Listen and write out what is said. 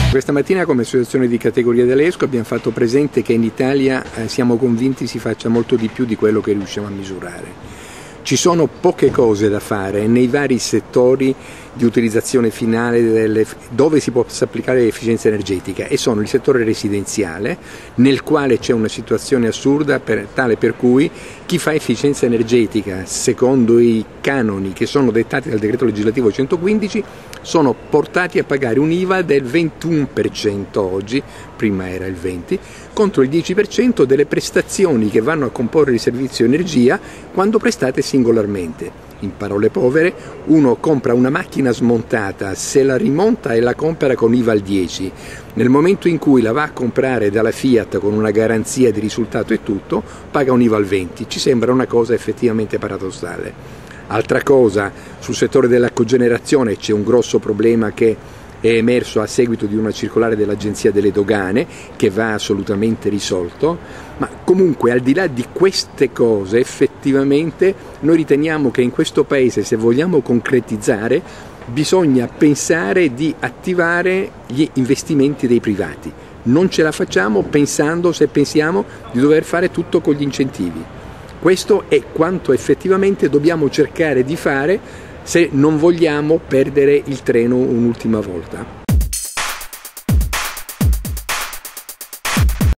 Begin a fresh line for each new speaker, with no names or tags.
Questa mattina come associazione di categoria dell'ESCO abbiamo fatto presente che in Italia siamo convinti si faccia molto di più di quello che riusciamo a misurare. Ci sono poche cose da fare nei vari settori di utilizzazione finale dove si possa applicare l'efficienza energetica, e sono il settore residenziale, nel quale c'è una situazione assurda tale per cui chi fa efficienza energetica secondo i canoni che sono dettati dal decreto legislativo 115 sono portati a pagare un IVA del 21% oggi, prima era il 20%, contro il 10% delle prestazioni che vanno a comporre il servizio energia quando prestate singolarmente. In parole povere, uno compra una macchina smontata, se la rimonta e la compra con IVA al 10%. Nel momento in cui la va a comprare dalla Fiat con una garanzia di risultato e tutto, paga un IVA al 20%. Ci sembra una cosa effettivamente paradossale. Altra cosa, sul settore della cogenerazione c'è un grosso problema che è emerso a seguito di una circolare dell'Agenzia delle Dogane che va assolutamente risolto, ma comunque al di là di queste cose effettivamente noi riteniamo che in questo Paese, se vogliamo concretizzare, bisogna pensare di attivare gli investimenti dei privati. Non ce la facciamo se pensiamo di dover fare tutto con gli incentivi. Questo è quanto effettivamente dobbiamo cercare di fare se non vogliamo perdere il treno un'ultima volta.